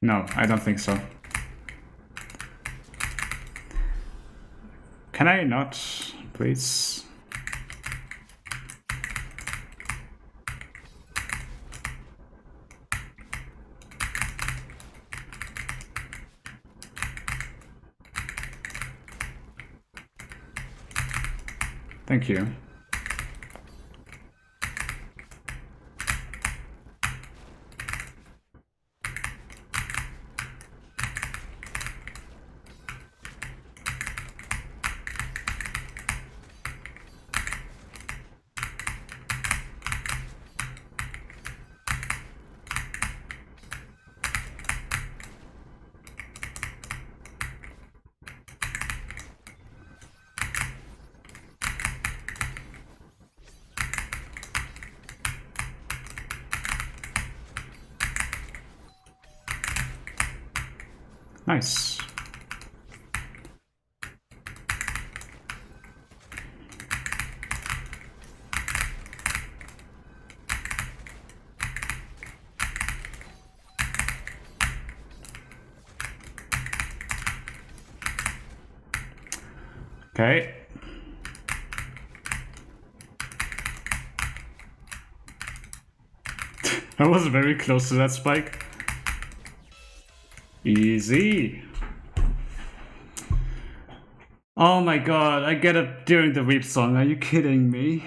No, I don't think so. Can I not, please? Thank you. Nice. Okay. I was very close to that spike. Easy. Oh my god, I get it during the Weep song, are you kidding me?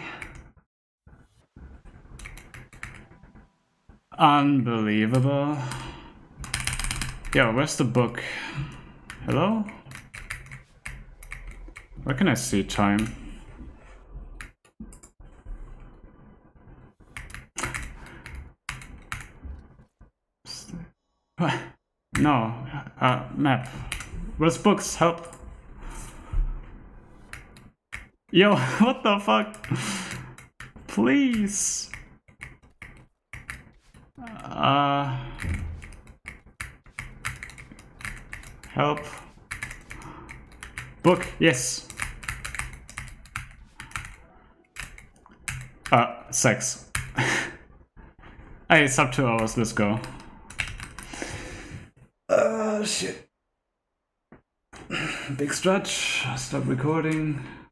Unbelievable. Yo, where's the book? Hello? Where can I see time? No, map. Where's books? Help. Yo, what the fuck? Please. Help. Book, yes. Sex. Hey, it's up 2 hours, let's go. Shit. Big stretch, stop recording.